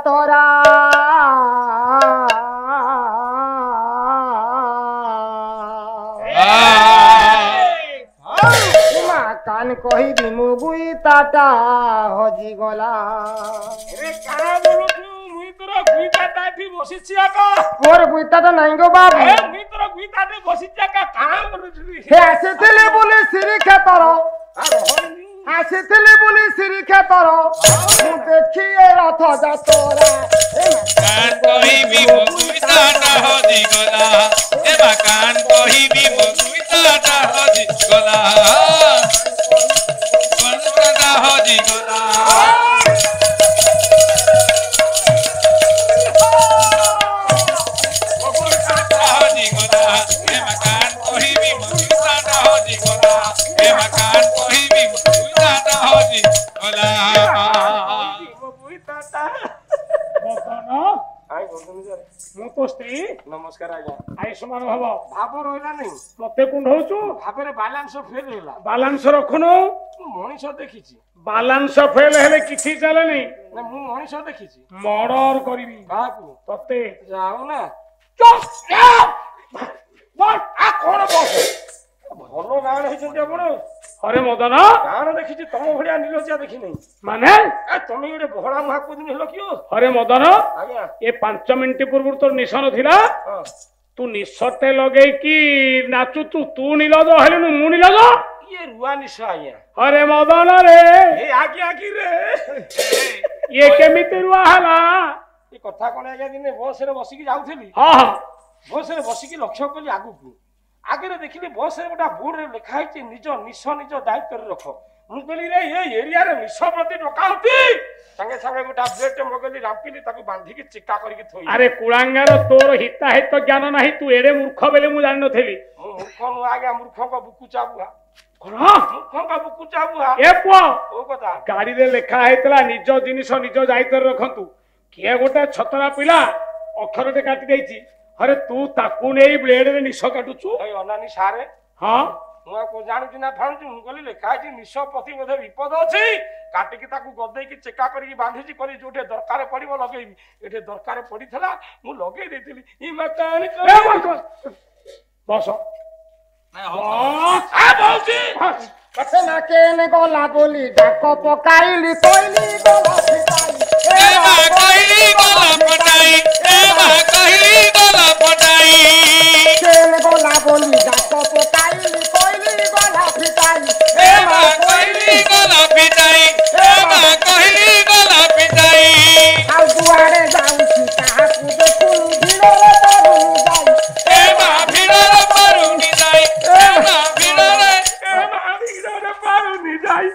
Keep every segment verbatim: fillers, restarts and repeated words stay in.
तोरा कान कही बिमु बुईताटा हजी गला अरे काना बोलु तू मुई तोरा बुईताटा एठी बसिछि आका मोर बुईताटा नाही गो बाबू ए मुई तोरा बुईताटे बसिछि आका काना बोलु हे आसेथिले बोली सिरी खेतर आसेथिले बोली सिरी खेतर मु देखिए रथ जातरा कान कही बिमु बुईताटा हजी गला ए बा कान कही बिमु बुईताटा हजी गला हजी गला हजी गला ए मकान कहिबी मुईताटा हजी गला ए मकान कहिबी मुईताटा हजी गला मुईताटा बकनो आइ बकनो जरे मु तो स्त्री नमस्कार आज्ञा आयुष्मान भव भाव रहला नहीं मते कुंढौचु भाबरे बैलेंस फेल होला बैलेंस रखनो मनीष देखिछि बैलेंस फेल हेले किछि चले नहीं ना मु मनीष देखिछि मर्डर करबी काकू तते जाऊ ना चुप बस आ कोन बस भलो गाण हिचंती आपण अरे मदन गाण देखिछि तम भडिया नीलोचिया देखि नहीं माने ए तमे एडे बहडा मुहा कोदिन हेलो कियो अरे मदन आज्ञा ए पाँच मिनिट पूर्व तो निशान थिला तू निशटे लगेई की नाचु तू तू नीलज हेलनु मु नीलज ये रुआ निशा आज्ञा अरे मदन रे ए आज्ञा की रे ये केमिति रुआ हला ए कथा कोन आज्ञा दिने बस रे बसी की जाउथली हां हां बस रे बसी की लक्ष्य कली आगु को आगे रे देखिली बस रे गोटा बोर्ड रे लिखा है निज निश निज दायित्व रे रख मु कहली रे ये एरिया रे निश प्रति डकाउती संगे संगे गोटा ब्लेड मगली रामपिली ताकू बांधी की चिक्का करी के थोई अरे कुळांगार तोर हिता हित ज्ञान नाही तू एडे मूर्ख बेले मु जान नथेली मु मूर्ख नु आगे मूर्ख को बुकु चाबुआ कोना मूर्ख को बुकु चाबुआ ए पो ओ कथा गाड़ी रे लिखा हैतला निज जिनिस निज दायित्व रे रखंतु किए गोटा छतरा पिला अक्षरटे काटी देछि अरे तू ताकू नै ब्लेड रे निश काटुचु ए अनानी सारे हां मुआ को जानू कि ना फाणु मु कहली लिखा है निश प्रति बोधे विपद अछि काटी की ताकू गदेई की चेका करी की बांधी करी जोटे दरकार पड़िबो लगेबी एटे दरकार पड़िथला मु लगे देथिली ई मकान बस आ बौजी कथे ना केने गला बोली डाक पकाइली कोइली गला फिटाई ए बा कहिली गला पटाई ए बा कहिली गला पटाई केने गला बोली डाक पकाइली कोइली गला फिटाई ए बा कहिली गला पिटाई ए बा कहिली गला पिटाई आउ दुआरे जाउछि काहाकू देखुनु भिड़रे तरुनी जाई ए बा भिड़रे परुनी जाई ए बा भिड़रे ए बा भिड़रे परुनी जाई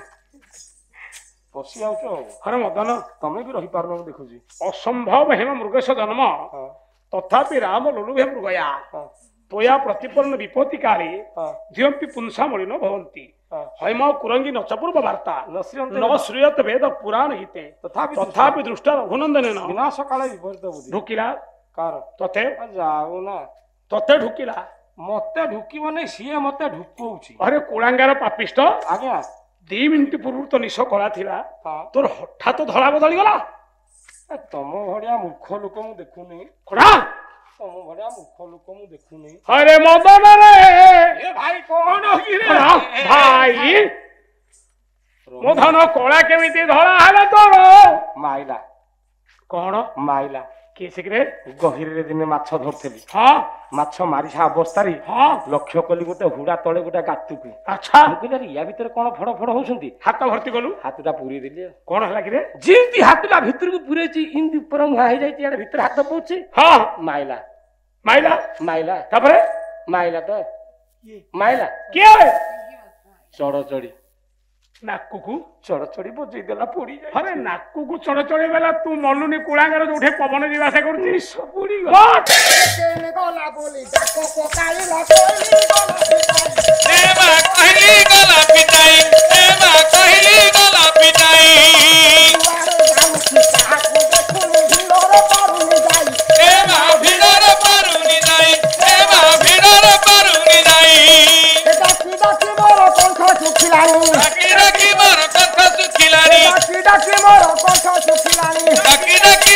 पसी आउछो अरे मदन तमे भी रही पारनो देखुजी असंभव हेम मृगेश जन्म तथापि राम लोलुभे मृगया तोया प्रतिपन्न विपत्ति काले धियंपि पुंसा मलिनो भवन्ति हैम कुरंगी नचपूर्व वार्ता न श्रूयत वेद पुराण हिते तथापि तथापि दृष्टा रघुनंदनेन विनाश काले विपरीत बुद्धि ढुकिला कार तते जाऊ ना तते ढुकिला मते ढुकिबो नै सिए मते ढुकौछि अरे कुळांगार पापिष्ट आज्ञा दो मिनिट पूर्व तो निश कला थिला तोर हठात धड़ा बदली गला तम भड़िया मूर्ख लोक मु देखुनी कोना तम भड़िया मूर्ख लोक मु देखुनी अरे मदन रे ए भाई कोन की रे भाई मदन कोला केमिति धड़ा हला तोर माइला कोन माइला केसिकरे गहिर रे दिने माछ धरथली हां माछ मारिसा अवस्था रे हां लक्ष्य कली गोटे हुडा तळे गोटे गातु को अच्छा मुकिलारी या भीतर कोन फड़ फड़ होउसंती हाथ भर्ती गलु हाथटा पुरी देली कोन हला कि रे जिंती हाथटा भीतर को पुरेची इंदी ऊपर हुआ हे जाई यार भीतर हाथ पहुंचे हां माइला माइला माइला तापरे माइला तो माइला के चढ़ चढ़ी नाकू को चढ़ चढ़ी बजई देला पड़ी जाय अरे नाकू को चढ़ चढ़ी बेला तू मल्लुनी कुळांगार जोठे पवन जीवा से करती सब पड़ी गला केने गला बोली डाको पकाई ला कोइली गला पिटाई ए बा कहली गला पिटाई ए बा कहली गला पिटाई ए बा भिड़रे परुनी जाई ए बा भिड़रे परुनी जाई डाकी डाकी मोर पंख सुखिलानी डाकी डाकी मोर पंख सुखिलानी डाकी डाकी मोर पंख सुखिलानी डाकी डाकी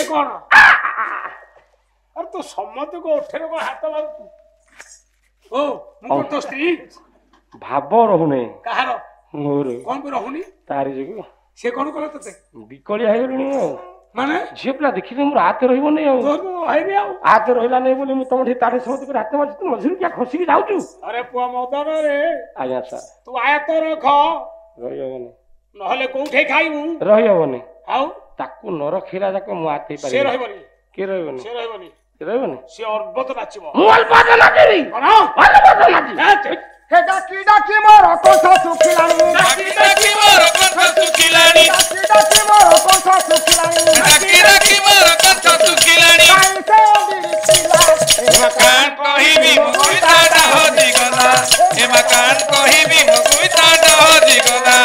ये कौन अरे तू सम्मत को उठेर को हाथ मारू ओ मु तो स्त्री भाव रहुने कहार मोर कौन पे रहुनी तारी जोगु से कौन कला तते बिकलिया हे गलुनी माने झियो पिला देखिले मोर हाथ रहइबो नै आ तोर आइबे आ हाथ रहिला नै बोली मु तमठी तारे समत को हाथ मारछ तू मझिर क्या खसी के जाउछु अरे पुआ मदन रे आज्ञा सर तू आया तो रख रहिबोनी नहले कोठे खाइबू रहिबोनी आउ ताकू न रखिला जाक मु आते पारि से रहिबोनी के रहिबोनी से रहिबोनी रहिबोनी से अर्बत नाचिबो मु अल्पत नाचिबी कोन अल्पत नाचि हे डाकी डाकी मोर कोठा सुखिलानी डाकी डाकी मोर कथा सुखिलानी डाकी डाकी मोर कोठा सुखिलानी डाकी डाकी मोर कथा सुखिलानी काई से बिरतिला ए मकान कहिबी मुकुइता हो दिगला ए मकान कहिबी मुकुइता हो दिगला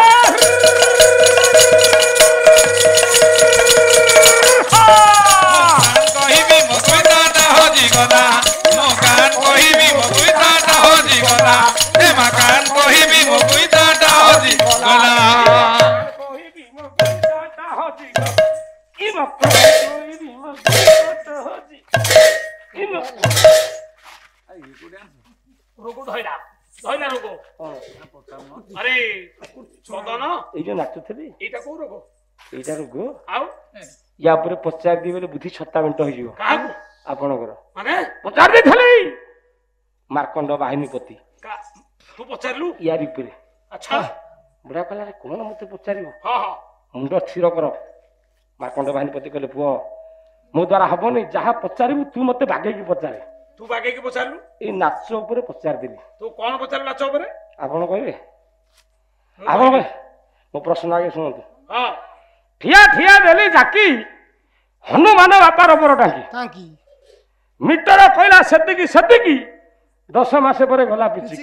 मकान कहिबी मुकुइता हो दिगला मकान कहिबी मुकुइता हो दिगला ए मकान कहिबी मुकुइता हो दिगला कोहिबी मो कोटा होजी ई मो कोहिबी मो कोटा होजी ई मो रोगो धइला धइला रोगो अरे मदन এই যে নাচুথিলি एटा को रोगो এইটা रोग आउ या पर पचार दी बेले बुद्धि छत्ता मिनिट हो जिवो काहू आपनकर माने पचार दे थली मार्कंड बाहिनीपति का तू पचारलु यार उपरे अच्छा बुढ़ा कहला रे कोन मते पचारिबो हां हां मुंड स्थिर कर मार्कंड बाहिनीपति कहले पुओ मो द्वारा हबनी जहा पचारिबु तू मते बागे की पचारे तू बागे की पचारलु ए नाच ऊपर पचार देली तू कोन पचारलु नाच ऊपर आपण कहबे आपण कहबे मो प्रश्न आगे सुनतु हां ठिया ठिया देली जाकी हनुमान बापार बर टांकी टांकी मीटर कहला सेतिकी सेतिकी दस मास पर गला पिची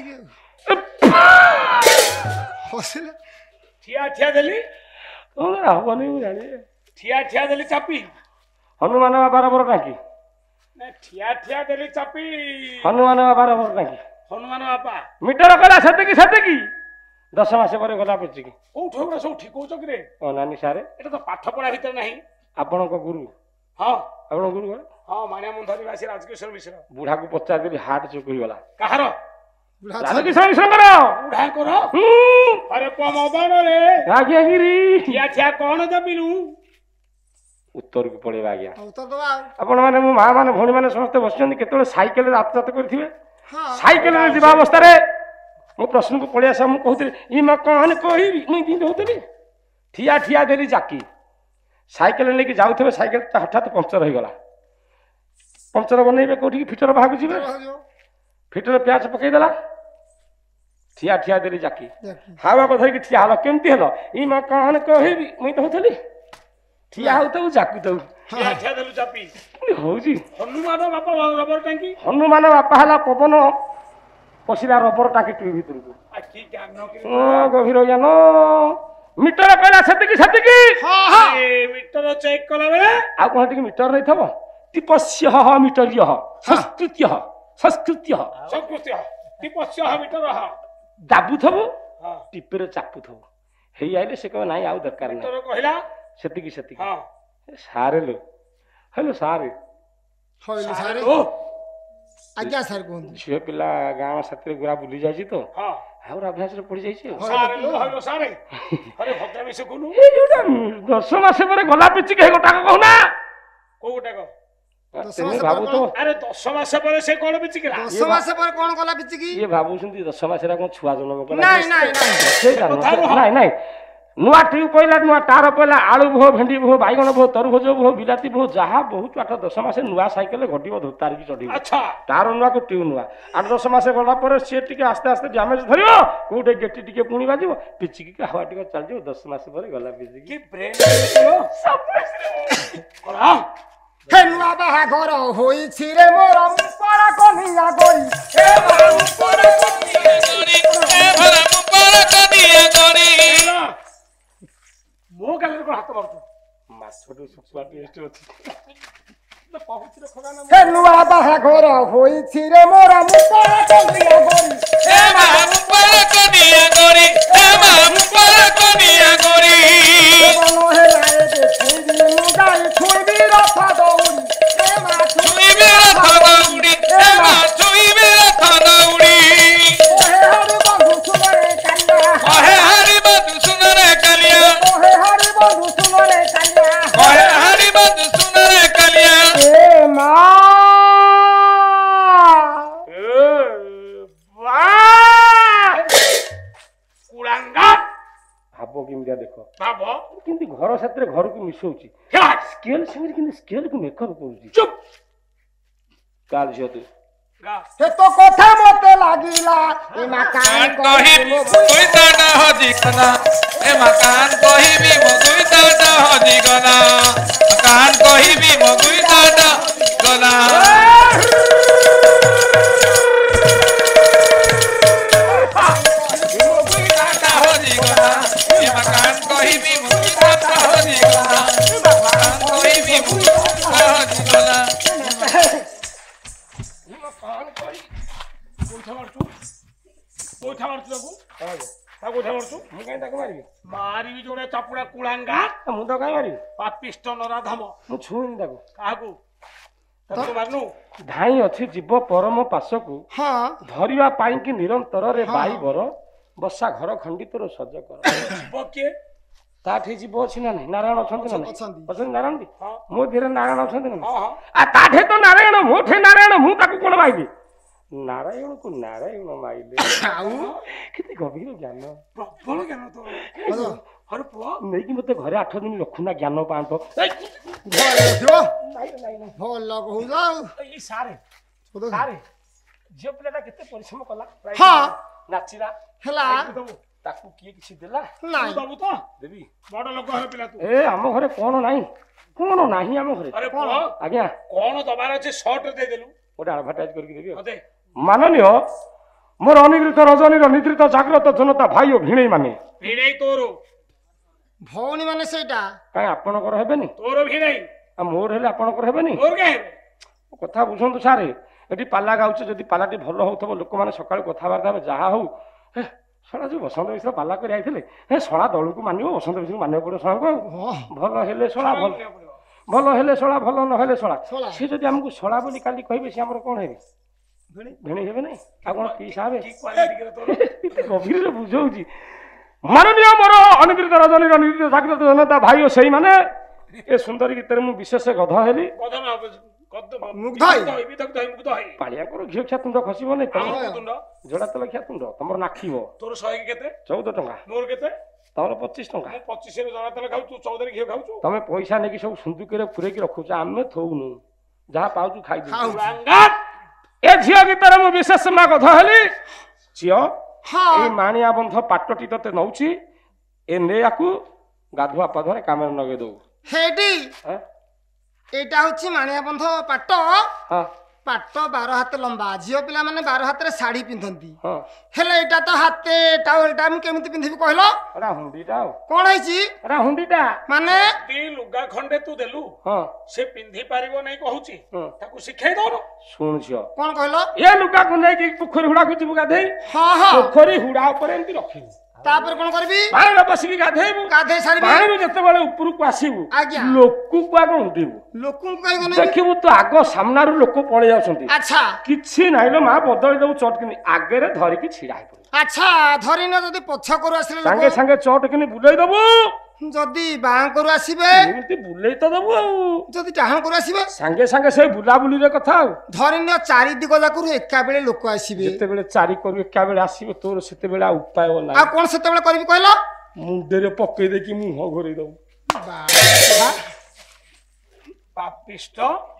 हसिले ठिया ठिया देली तोरा हबनी मु जानी ठिया ठिया देली चापी हनुमान बापार बर टांकी ना ठिया ठिया देली चापी हनुमान बापार बर टांकी हनुमान बापा मीटर कहला सेतिकी सेतिकी दस मास पर गला पिची कोठो गुड़ा सब ठीक होच कि रे ओ नानी सारे एटा तो पाठ पढ़ा भीतर नहीं आपण को गुरु हां आपण गुरु गला हां मानिया मुंधरी वासी राजकिशोर मिश्र बुढ़ा को पचार देली हार्ट चोक हो गला कहार बुढ़ा राजकिशोर मिश्र कर उड़ा कर हम्म अरे पमदन रे आज्ञा गिरी ठिया ठिया कोन दबिलु उत्तर को पड़ेबा आज्ञा उत्तर दवा आपण माने मो मां माने भौणी माने समस्त बसचंदी केतले साइकेल रे आत्महत्या करथिबे हां साइकेल रे जीवा अवस्था रे मो प्रश्न को पड़े आसा मु कहते ई मकान कही मुई दी होतली ठिया ठिया देली जाकी साइकेल लेके जाउथबे साइकेल हठात पंक्चर हो गला पंक्चर बनेबे कोठी फिटर भाग जिबे फिटर प्याच पकई देला ठिया ठिया देली जाकी हावा को धरि के ठिया हलो केमती हलो ई मकान कही मुई तो होतली ठिया होतौ जाकू तो ठिया ठिया देलु चापी होजी हनुमान बापा रबर टांकी हनुमान बापा हला पवन पसिला रबर टाकी टी भीतर को आ की ज्ञान कि ओ गभीर ज्ञान मीटर कहला सेतिकी सेतिकी हां हां ए मीटर चेक कला बेले आ कोन टिक मीटर रही थबो टिपस्य ह मीटरय संस्कृत्य संस्कृत्य संस्कृति टिपस्य ह मीटर ह दाबु थबो हां टिपेर चापु थबो हेई आइले से कहबो नाही आउ दरकार नाही मीटर कहला सेतिकी सेतिकी हां सारे लो हेलो सारे होइले सारे ओ आज्ञा सर कोन झियो पिला गाँव साथी गुरा बुली जाइछि तो हां और अभ्यास रे पड़ी जाइछि सारे लो हलो सारे अरे भद्रा विषय कोनु ए जोटा दस मास पर गला पिछि के गोटा कहूना को गोटा को तेने भाबू तो अरे दस मास पर से कोन बिछि केला दस मास पर कोन गला बिचिकी ये भाबू सुनती दस मास रा कोन छुआ जन्म कला नाही नाही नाही सेटा नाही नाही नुआ ट्यूब पइला नुआ टार पइला आलू भो भेंडी भो बाइगण भो तरभुज भो बिलाती भो जहा बहुत आठ दस मास नुआ साइकेल घटिबो धोतार की चढ़ी अच्छा टार नुआ को ट्यूब नुआ आठ दस मास गला पर से टिके आस्ते आस्ते डैमेज धरियो कोटे गेटी टिके पुणी बाजिबो पिचिकी के हवा टिके चल जो दस मास पर गला पिचिकी की ब्रेन लो सब करा हे नुआ बाहा घर होई छिरे मोर मुपारा कनिया गई हे मोर मुपारा कनिया गरी ए भला मुपारा कनिया गरी मो गाले को हाथ मारतो माछटो सुखुआ टेस्ट अछि तो पहुंच रे खगा ना हे नुआ बाहा घर होई छिरे मोर मुपारा कनिया गई ए भला मुपारा कनिया गरी ए भला मुपारा कनिया गरी बनो हे लाए दे छुई मुगाई छुई ଘର ସେଥିରେ ଘରକୁ ମିଶଉଛି ସ୍କେଲ ସେମିତି କିନ୍ତୁ ସ୍କେଲକୁ ମେକଅପ୍ କରୁଛି ଚୁପ୍ କାଲ ଝିଅ ତୁ ଗା ସେ ତ କଥା ମତେ ଲାଗିଲା ଏ ମାକାନ କହିବି ମୁକୁଇତାଟା ହଜିଗଲା ଏ ମକାନ କହିବି ମୁକୁଇତାଟା ହଜିଗଲା ମକାନ କହିବି ମୁକୁଇତାଟା ଗଲା ମୁକୁଇତାଟା ହଜିଗଲା ଏ ମକାନ କହିବି ମୁକୁଇତାଟା ହଜିଗଲା ମକାନ କହିବି ମୁକୁଇତାଟା ହଜିଗଲା କୋଉଠା ମାରୁଛୁ କୋଉଠା ମାରୁଛୁ ତାକୁ ତାକୁ କୋଉଠା ମାରୁଛୁ ମୁଁ କାହିଁ ତାକୁ ମାରିବି ମାରିବି ଯୋଉଟା ଚାପୁଡା କୁଳାଙ୍ଗା ମୁଁ ତ କାହିଁ ମାରିବି ପାପିଷ୍ଟ ନରାଧମ ମୁଁ ଛୁଇଁନି ତାକୁ କାହାକୁ ତାକୁ ମାରୁନୁ ଧାଇଁ ଅଛି ଯିବ ପରମ ପାଶକୁ ହଁ ଧରିବା ପାଇଁକି ନିରନ୍ତରରେ ହଁ। ବାଇବର ବସା ଘର ଖଣ୍ଡିତର ସଜ କର ଯିବ କିଏ ତାଠି ଯିବ ଅଛି ନା ନାହିଁ ନାରାୟଣ ଅଛନ୍ତି ନା ନାହିଁ ଅଛନ୍ତି। ଅଛନ୍ତି ନାରାୟଣ ହଁ ମୋ ଧୀରେ ନାରାୟଣ ଅଛନ୍ତି ନା ହଁ ନାହିଁ ହଁ ଆ ତାଠେ ତ ନାରାୟଣ ମୋଠେ ନାରାୟଣ ମୁଁ ତାକୁ କଣ ମାଇବି ନାରାୟଣକୁ ନାରାୟଣ ମାଇଲେ ଆଉ କେତେ ଗଭୀର ଜ୍ଞାନ ପ୍ରବଳ ଜ୍ଞାନ ତୋର ଭଲ ହରେ ପୁଅ ନେଇକି ମତେ ଘରେ ଆଠ ଦିନ ରଖୁନା ଜ୍ଞାନ ପାଆନ୍ତ ଭଲ ଥିବ ଭଲ କହୁଛ ଆଉ ଏଇ ସାରେ ସତ- ସାରେ ଝିଅ ପିଲାଟା କେତେ ପରିଶ୍ରମ କଲା ହଁ ନାଚିଲା ହେଲା ଦବୁ ତାକୁ କିଏ କିଛି ଦେଲା ନାଇଁ ଦବୁ ତ ଦେବି ବଡ ଲୋକ ଘର ପିଲା ତୁ ଏ ଆମ ଘରେ କଣ ନାହିଁ କଣ ନାହିଁ ଆମ ଘରେ ଆରେ ପୁଅ ଆଜ୍ଞା କଣ ଦବାର ଅଛି ସର୍ଟ ଦେଇଦେଲୁ ଗୋଟେ ଆଡଭର୍ଟାଇଜ କରିକି ଦେବି ଆଉ। ମତେ ମାନନୀୟ ମୋର ଅନିଦ୍ରିତ ରଜନୀର ନିଦ୍ରିତ ଜାଗ୍ରତ ଜନତା ଭାଇ ଓ ଭିଣେଇ ମାନେ ଭିଣେଇ ତୋର ଭଉଣୀ ମାନେ ସେଇଟା କାଇଁ ଆପଣଙ୍କର ହେବେନି ତୋର ଭିଣେଇ ଆଉ ମୋର ହେଲେ ଆପଣଙ୍କର ହେବେନି ମୋର କାହିଁ କଥା ବୁଝନ୍ତୁ ସାରେ ଏଠି ପାଲା ଗାଉଛେ ଯଦି ପାଲାଟି ଭଲ ହଉଥିବ ଲୋକମାନେ ସକାଳୁ କଥାବାର୍ତ୍ତା ହେବେ ଯାହା ହଉ ହେ ଶଳା ଯୋଉ ବସନ୍ତ ବିଷୟ ପାଲା କରି ଆଇଥିଲେ ହେ ଶଳା ଦଳକୁ ମାନିବ ବସନ୍ତ ବିଷୟକୁ ମାନିବାକୁ ପଡ଼ିବ ଶଳାଙ୍କୁ ଆଉ ହଁ ଭଲ ହେଲେ ଶଳା ଭଲ ଭଲ ହେଲେ ଶଳା ଭଲ ନହେଲେ ଶଳା ଶଳା। ସେ ଯଦି ଆମକୁ ଶଳା ବୋଲି କାଲି କହିବେ ସେ ଆମର କଣ ହେବେ ଭେଣେଇ ହେବେ ନାଇଁ ଆଉ କଣ ପିସା ହେବେ କି କ୍ୱାଲିଟି ତୋର ଗଭୀରରେ ବୁଝଉଛି ମାନନୀୟ ମୋର ଅନିଦ୍ରିତ ରଜନୀର ନିଦ୍ରିତ ଜାଗ୍ରତ ଜନତା ଭାଇ ଓ ସେଇମାନେ ଏ ସୁନ୍ଦରୀ ଗୀତରେ ମୁଁ ବିଶେଷ ଗଧ ହେଲି କଦନ କଦ ମୁଗ୍ଧ ହେଇ। ମୁଗ୍ଧ ହେଇ ବିଦଗ୍ଧ ହେଇ ମୁଗ୍ଧ ହେଇ ପାଳିଆଙ୍କର ଘିଅ ଖିଆ ତୁଣ୍ଡ ଖସିବ ନାଇଁ ଆମର ତମର ତୁଣ୍ଡ ଯୋଡ଼ା ତେଲ ଖିଆ ତୁଣ୍ଡ ତମର ନାଖିବ ତୋର ଶହେ କେତେ ଚଉଦ ଟଙ୍କା ମୋର କେତେ ତମର ପଚିଶ ଟଙ୍କା ମୁଁ ପଚିଶରେ ଜଣା ତେଲ ଖାଉଛୁ ଚଉଦରେ ଘିଅ ଖାଉଛୁ ତମେ ପଇସା ନେଇକି ସବୁ ସୁନ୍ଦୁକିରେ ପୁରେଇକି ରଖୁଛ ଆମେ ଥଉନୁ ଯାହା ପାଉଛୁ ଖାଇଦଉ ଖାଉ କୁଳାଙ୍ଗା ଏ ଝିଅ ଗୀତରେ ମୁଁ ବିଶେଷ ମା ଗଧ ହେଲି ଝିଅ ହଁ ଏଇ ମାଣିଆ ବନ୍ଧ ପାଟଟି ତତେ ନଉଛି ଏ ନେଇଆକୁ ଗାଧୁଆ ପାଧୁଆରେ କାମରେ ନଗେଇ ଦବୁ ହେଇଟି ହଁ ଏଇଟା ହଉଛି ମାଣିଆ ବନ୍ଧ ପାଟ ହଁ ପାଟ ବାର ହାତ ଲମ୍ବା ଝିଅ ପିଲାମାନେ ବାର ହାତରେ ଶାଢୀ ପିନ୍ଧନ୍ତି ହଁ ହେଲେ ଏଇଟା ତ ହାତେ ଟାୱେଲଟା ମୁଁ କେମିତି ପିନ୍ଧିବି କହିଲ ଏଟା ହୁଣ୍ଡିଟା ଆଉ କଣ ହେଇଛି ଏଟା ହୁଣ୍ଡିଟା ମାନେ ଦି ଲୁଗା ଖଣ୍ଡେ ତୁ ଦେଲୁ ହଁ ସେ ପିନ୍ଧି ପାରିବ ନାଇଁ କହୁଛି ହଁ ତାକୁ ଶିଖେଇ ଦଉନୁ ଶୁଣ ଝିଅ କଣ କହିଲ ଏ ଲୁଗାକୁ ନେଇକି ପୋଖରୀ ହୁଡାକୁ ଯିବୁ ଗାଧେଇ ହଁ ହଁ ପୋଖରୀ ହୁଡା ଉପରେ ଏମିତି ରଖିବୁ ତାପରେ କଣ କରିବି ପାଣିରେ ବସିକି ଗାଧେଇବୁ ଗାଧେଇ ସାରିବି ପାଣିରୁ ଯେତେବେଳେ ଉପରକୁ ଆସିବୁ ଆଜ୍ଞା। ଲୋକକୁ ଆଗ ଉଣ୍ଡିବୁ ଲୋକଙ୍କୁ କାହିଁ ଗନେବି ଦେଖିବୁ ତୁ ଆଗ ସାମ୍ନାରୁ ଲୋକ ପଳେଇ ଯାଉଛନ୍ତି ଆଚ୍ଛା କିଛି ନାହିଁ ଲୋ ମା ବଦଳି ଦବୁ ଚଟକିନି ଆଗରେ ଧରିକି ଛିଡା ହେଇପଡିବୁ ଆଚ୍ଛା ଧରିନ ଯଦି ପଛ କରୁ ଆସିଲେ ସାଙ୍ଗେ ଲୋକ ସାଙ୍ଗେ ଚଟକିନି ବୁଲେଇ ଦବୁ ଯଦି ବାଁ କରୁ ଆସିବେ ଏମିତି ବୁଲେଇ ତ ଦବୁ ଆଉ ଯଦି ଡାହାଣ କରୁ ଆସିବେ ସାଙ୍ଗେ ସାଙ୍ଗେ ସେଇ ବୁଲାବୁଲିର କଥା ଆଉ ଧରିନିଅ ଚାରି ଦିଗ ଯାକରୁ ଏକା ବେଳେ ଲୋକ ଆସିବେ ଯେତେବେଳେ ଚାରି କରୁ ଏକା ବେଳେ ଆସିବ ତୋର ସେତେବେଳେ ଆଉ ଉପାୟ ଆଉ ନାହିଁ କଣ ସେତେବେଳେ କରିବି କହିଲ ମୁଣ୍ଡରେ ପକେଇ ଦେଇକି ମୁହଁ ଘୋରେଇ ଦବୁ ବାବା, ପାପିଷ୍ଟ